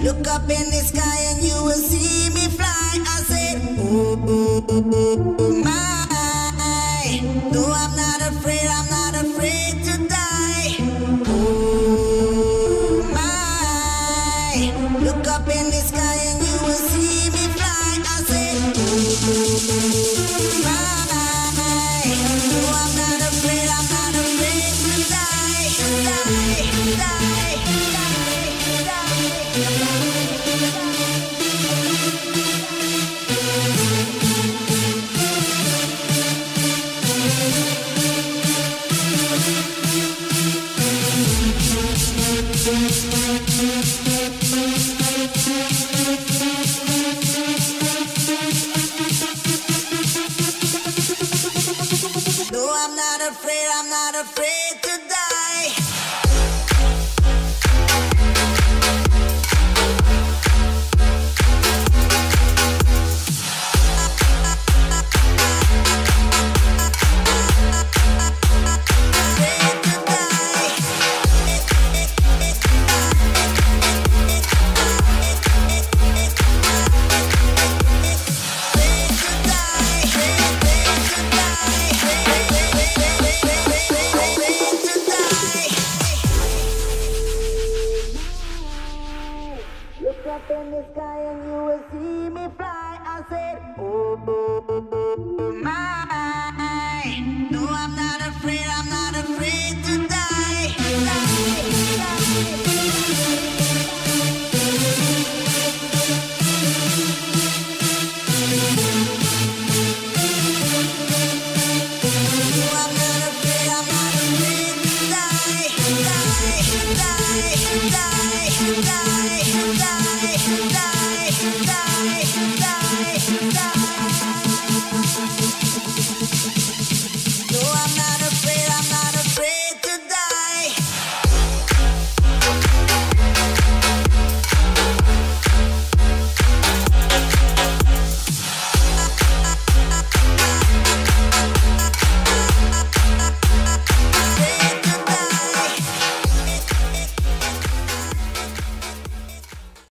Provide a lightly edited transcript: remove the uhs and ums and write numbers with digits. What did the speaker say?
Look up in the sky and you will see me fly. I said, oh, oh, oh, oh, oh my. Though I'm not afraid to die. Oh my. Look up in the sky and you will see me fly. I said, oh, oh, oh my. Though I'm not afraid to die. Die, die, die, die. Though I'm not afraid to die. Up in the sky and you will see me fly. I said, oh, oh, oh, oh my. No, I'm not afraid to die. No, I'm not afraid to die. Die, die, die, die, die. Die, die, die.